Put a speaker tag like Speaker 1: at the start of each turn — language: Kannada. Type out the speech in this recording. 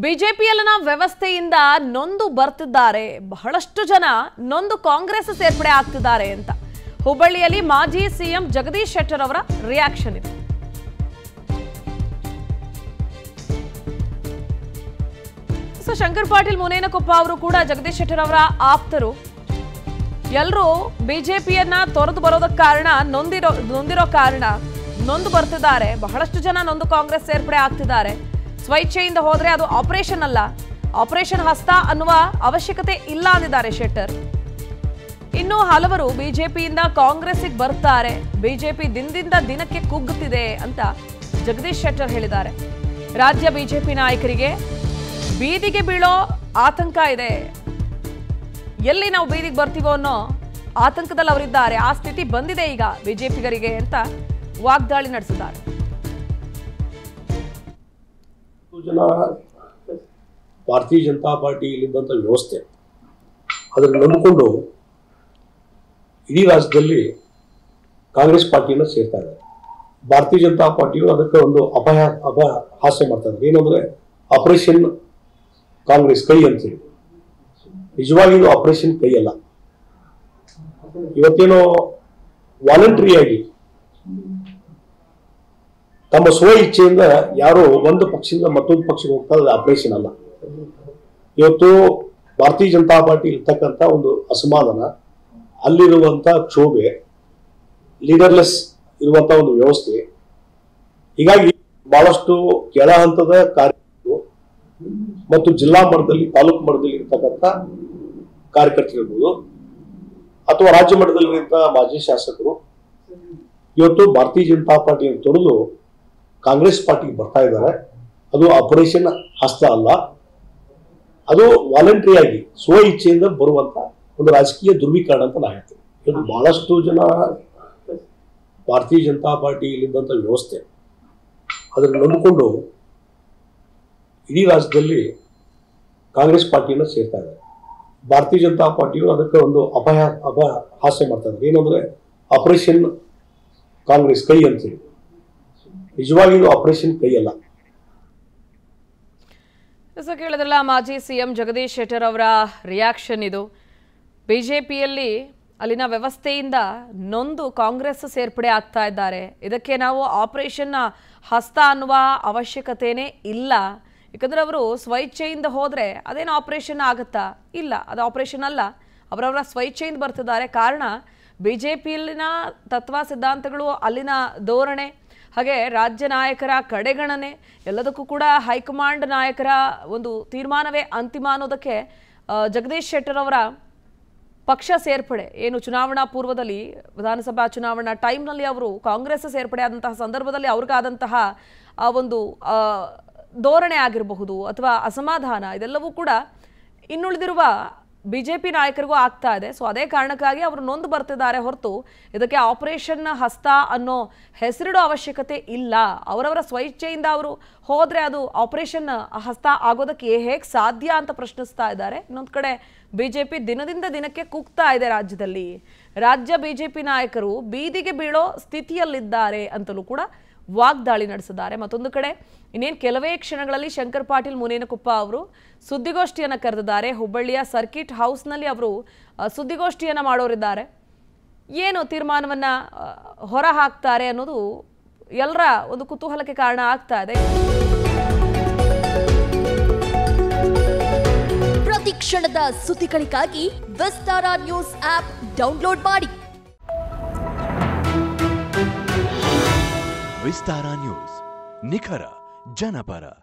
Speaker 1: ಬಿಜೆಪಿಯಲ್ಲಿನ ವ್ಯವಸ್ಥೆಯಿಂದ ನೊಂದು ಬರ್ತಿದ್ದಾರೆ, ಬಹಳಷ್ಟು ಜನ ನೊಂದು ಕಾಂಗ್ರೆಸ್ ಸೇರ್ಪಡೆ ಆಗ್ತಿದ್ದಾರೆ ಅಂತ ಹುಬ್ಬಳ್ಳಿಯಲ್ಲಿ ಮಾಜಿ ಸಿಎಂ ಜಗದೀಶ್ ಶೆಟ್ಟರ್ ಅವರ ರಿಯಾಕ್ಷನ್ ಇದೆ. ಶಂಕರ್ ಪಾಟೀಲ್ ಮುನೇನಕೊಪ್ಪ ಅವರು ಕೂಡ ಜಗದೀಶ್ ಶೆಟ್ಟರ್ ಅವರ ಆಪ್ತರು. ಎಲ್ಲರೂ ಬಿಜೆಪಿಯನ್ನ ತೊರೆದು ಬರೋದಕ್ಕೆ ಕಾರಣ ನೊಂದಿರೋ ಕಾರಣ ನೊಂದು ಬರ್ತಿದ್ದಾರೆ. ಬಹಳಷ್ಟು ಜನ ನೊಂದು ಕಾಂಗ್ರೆಸ್ ಸೇರ್ಪಡೆ ಆಗ್ತಿದ್ದಾರೆ. ಸ್ವಇಚ್ಛೆಯಿಂದ ಹೋದ್ರೆ ಅದು ಆಪರೇಷನ್ ಅಲ್ಲ, ಆಪರೇಷನ್ ಹಸ್ತ ಅನ್ನುವ ಅವಶ್ಯಕತೆ ಇಲ್ಲ ಅಂದಿದ್ದಾರೆ ಶೆಟ್ಟರ್. ಇನ್ನು ಹಲವರು ಬಿಜೆಪಿಯಿಂದ ಕಾಂಗ್ರೆಸ್ಗೆ ಬರ್ತಾರೆ, ಬಿಜೆಪಿ ದಿನದಿಂದ ದಿನಕ್ಕೆ ಕುಗ್ಗುತ್ತಿದೆ ಅಂತ ಜಗದೀಶ್ ಶೆಟ್ಟರ್ ಹೇಳಿದ್ದಾರೆ. ರಾಜ್ಯ ಬಿಜೆಪಿ ನಾಯಕರಿಗೆ ಬೀದಿಗೆ ಬೀಳೋ ಆತಂಕ ಇದೆ, ಎಲ್ಲಿ ನಾವು ಬೀದಿಗೆ ಬರ್ತೀವೋ ಅನ್ನೋ ಆತಂಕದಲ್ಲಿ ಅವರಿದ್ದಾರೆ. ಆ ಸ್ಥಿತಿ ಬಂದಿದೆ ಈಗ ಬಿಜೆಪಿಗರಿಗೆ ಅಂತ ವಾಗ್ದಾಳಿ ನಡೆಸಿದ್ದಾರೆ.
Speaker 2: ಜನ ಭಾರತೀಯ ಜನತಾ ಪಾರ್ಟಿಯಲ್ಲಿದ್ದಂಥ ವ್ಯವಸ್ಥೆ ಅದನ್ನು ನಂಬಿಕೊಂಡು ಇಡೀ ರಾಜ್ಯದಲ್ಲಿ ಕಾಂಗ್ರೆಸ್ ಪಾರ್ಟಿಯನ್ನು ಸೇರ್ತಾ ಇದ್ದಾರೆ. ಭಾರತೀಯ ಜನತಾ ಪಾರ್ಟಿಯು ಅದಕ್ಕೆ ಒಂದು ಅಪಹಾಸ್ಯ ಮಾಡ್ತಾ ಇದ್ದಾರೆ. ಏನಂದ್ರೆ ಆಪರೇಷನ್ ಕಾಂಗ್ರೆಸ್ ಕೈ ಅಂತೇಳಿ. ನಿಜವಾಗಿ ಇದು ಆಪರೇಷನ್ ಕೈ ಅಲ್ಲ. ಇವತ್ತೇನೋ ವಾಲಂಟ್ರಿಯಾಗಿ ತಮ್ಮ ಸ್ವ ಇಚ್ಛೆಯಿಂದ ಯಾರೋ ಒಂದು ಪಕ್ಷದಿಂದ ಮತ್ತೊಂದು ಪಕ್ಷಕ್ಕೆ ಹೋಗ್ತಾ ಇರೋದು ಆಪರೇಷನ್ ಅಲ್ಲ. ಇವತ್ತು ಭಾರತೀಯ ಜನತಾ ಪಾರ್ಟಿ ಇರ್ತಕ್ಕಂಥ ಒಂದು ಅಸಮಾಧಾನ, ಅಲ್ಲಿರುವಂತ ಕ್ಷೋಭೆ, ಲೀಡರ್ಲೆಸ್ ಇರುವಂತ ಒಂದು ವ್ಯವಸ್ಥೆ, ಹೀಗಾಗಿ ಬಹಳಷ್ಟು ಕೆಳ ಹಂತದ ಕಾರ್ಯಕರ್ತರು ಮತ್ತು ಜಿಲ್ಲಾ ಮಟ್ಟದಲ್ಲಿ ತಾಲೂಕು ಮಟ್ಟದಲ್ಲಿ ಇರ್ತಕ್ಕಂಥ ಕಾರ್ಯಕರ್ತರಿರ್ಬೋದು ಅಥವಾ ರಾಜ್ಯ ಮಟ್ಟದಲ್ಲಿರುವಂತಹ ಮಾಜಿ ಶಾಸಕರು ಇವತ್ತು ಭಾರತೀಯ ಜನತಾ ಪಾರ್ಟಿಯನ್ನು ತೊರೆದು ಕಾಂಗ್ರೆಸ್ ಪಾರ್ಟಿಗೆ ಬರ್ತಾ ಇದ್ದಾರೆ. ಅದು ಆಪರೇಷನ್ ಹಸ್ತ ಅಲ್ಲ, ಅದು ವಾಲಂಟ್ರಿಯಾಗಿ ಸ್ವ ಇಚ್ಛೆಯಿಂದ ಬರುವಂತ ಒಂದು ರಾಜಕೀಯ ಧ್ರುವೀಕರಣ ಅಂತ ನಾ ಹೇಳ್ತೀನಿ. ಇವತ್ತು ಬಹಳಷ್ಟು ಜನ ಭಾರತೀಯ ಜನತಾ ಪಾರ್ಟಿಯಲ್ಲಿದ್ದಂಥ ವ್ಯವಸ್ಥೆ ಅದನ್ನು ನಂಬಿಕೊಂಡು ಇಡೀ ರಾಜ್ಯದಲ್ಲಿ ಕಾಂಗ್ರೆಸ್ ಪಾರ್ಟಿಯನ್ನು ಸೇರ್ತಾ ಇದ್ದಾರೆ. ಭಾರತೀಯ ಜನತಾ ಪಾರ್ಟಿಯು ಅದಕ್ಕೆ ಒಂದು ಅಪಹಾಸ್ಯ ಮಾಡ್ತಾ ಇದ್ದಾರೆ. ಏನಂದ್ರೆ ಆಪರೇಷನ್ ಕಾಂಗ್ರೆಸ್ ಕೈ ಅಂತೇಳಿ. ನಿಜವಾಗಿ ಇದು ಆಪರೇಷನ್ ಕೈ ಅಲ್ಲ.
Speaker 1: ಕೇಳಿದ್ರಲ್ಲ ಮಾಜಿ ಸಿಎಂ ಜಗದೀಶ್ ಶೆಟ್ಟರ್ ಅವರ ರಿಯಾಕ್ಷನ್ ಇದು. ಬಿಜೆಪಿಯಲ್ಲಿ ಅಲ್ಲಿನ ವ್ಯವಸ್ಥೆಯಿಂದ ನೊಂದು ಕಾಂಗ್ರೆಸ್ ಸೇರ್ಪಡೆ ಆಗ್ತಾ ಇದ್ದಾರೆ. ಇದಕ್ಕೆ ನಾವು ಆಪರೇಷನ್ ಹಸ್ತ ಅನ್ನುವ ಅವಶ್ಯಕತೆನೇ ಇಲ್ಲ. ಯಾಕಂದ್ರೆ ಅವರು ಸ್ವಇಚ್ಛೆಯಿಂದ ಹೋದ್ರೆ ಅದೇನು ಆಪರೇಷನ್ ಆಗುತ್ತಾ? ಇಲ್ಲ, ಅದು ಆಪರೇಷನ್ ಅಲ್ಲ. ಅವರವರ ಸ್ವಇಚ್ಛೆಯಿಂದ ಬರ್ತಿದ್ದಾರೆ. ಕಾರಣ ಬಿಜೆಪಿಯಲ್ಲಿನ ತತ್ವ ಸಿದ್ಧಾಂತಗಳು, ಅಲ್ಲಿನ ಧೋರಣೆ, ಹಾಗೆ ರಾಜ್ಯ ನಾಯಕರ ಕಡೆಗಣನೆ, ಎಲ್ಲದಕ್ಕೂ ಕೂಡ ಹೈಕಮಾಂಡ್ ನಾಯಕರ ಒಂದು ತೀರ್ಮಾನವೇ ಅಂತಿಮ ಅನ್ನೋದಕ್ಕೆ ಜಗದೀಶ್ ಶೆಟ್ಟರ್ ಅವರ ಪಕ್ಷ ಸೇರ್ಪಡೆ ಏನು ಚುನಾವಣಾ ಪೂರ್ವದಲ್ಲಿ ವಿಧಾನಸಭಾ ಚುನಾವಣಾ ಟೈಮ್ನಲ್ಲಿ ಅವರು ಕಾಂಗ್ರೆಸ್ ಸೇರ್ಪಡೆ ಆದಂತಹ ಸಂದರ್ಭದಲ್ಲಿ ಅವ್ರಿಗಾದಂತಹ ಒಂದು ಧೋರಣೆ ಆಗಿರಬಹುದು ಅಥವಾ ಅಸಮಾಧಾನ, ಇದೆಲ್ಲವೂ ಕೂಡ ಇನ್ನುಳಿದಿರುವ ಬಿಜೆಪಿ ನಾಯಕರಿಗೂ ಆಗ್ತಾ ಇದೆ. ಸೊ ಅದೇ ಕಾರಣಕ್ಕಾಗಿ ಅವರು ನೊಂದು ಬರ್ತಿದ್ದಾರೆ ಹೊರತು ಇದಕ್ಕೆ ಆಪರೇಷನ್ ಹಸ್ತ ಅನ್ನೋ ಹೆಸರಿಡೋ ಅವಶ್ಯಕತೆ ಇಲ್ಲ. ಅವರವರ ಸ್ವಇಚ್ಛೆಯಿಂದ ಅವರು ಹೋದ್ರೆ ಅದು ಆಪರೇಷನ್ ಹಸ್ತ ಆಗೋದಕ್ಕೆ ಹೇಗೆ ಸಾಧ್ಯ ಅಂತ ಪ್ರಶ್ನಿಸ್ತಾ ಇದ್ದಾರೆ. ಇನ್ನೊಂದು ಕಡೆ ಬಿಜೆಪಿ ದಿನದಿಂದ ದಿನಕ್ಕೆ ಕುಗ್ತಾ ಇದೆ. ರಾಜ್ಯದಲ್ಲಿ ರಾಜ್ಯ ಬಿಜೆಪಿ ನಾಯಕರು ಬೀದಿಗೆ ಬೀಳೋ ಸ್ಥಿತಿಯಲ್ಲಿದ್ದಾರೆ ಅಂತಲೂ ಕೂಡ ವಾಗ್ದಾಳಿ ನಡೆಸಿದ್ದಾರೆ. ಮತ್ತೊಂದು ಕಡೆ ಇನ್ನೇನು ಕೆಲವೇ ಕ್ಷಣಗಳಲ್ಲಿ ಶಂಕರ್ ಪಾಟೀಲ್ ಮುನೇನಕೊಪ್ಪ ಅವರು ಸುದ್ದಿಗೋಷ್ಠಿಯನ್ನು ಕರೆದಿದ್ದಾರೆ. ಹುಬ್ಬಳ್ಳಿಯ ಸರ್ಕಿಟ್ ಹೌಸ್ನಲ್ಲಿ ಅವರು ಸುದ್ದಿಗೋಷ್ಠಿಯನ್ನು ಮಾಡೋರಿದ್ದಾರೆ. ಏನು ತೀರ್ಮಾನವನ್ನ ಹೊರ ಹಾಕ್ತಾರೆ ಅನ್ನೋದು ಎಲ್ಲರ ಒಂದು ಕುತೂಹಲಕ್ಕೆ ಕಾರಣ ಆಗ್ತಾ ಇದೆ.
Speaker 3: ಪ್ರತಿ ಕ್ಷಣದ ಸುದ್ದಿಗಳಿಗಾಗಿ ವಿಸ್ತಾರ ನ್ಯೂಸ್ ಆಪ್ ಡೌನ್ಲೋಡ್ ಮಾಡಿ.
Speaker 4: ವಿಸ್ತಾರ ನ್ಯೂಸ್, ನಿಖರ ಜನಪರ.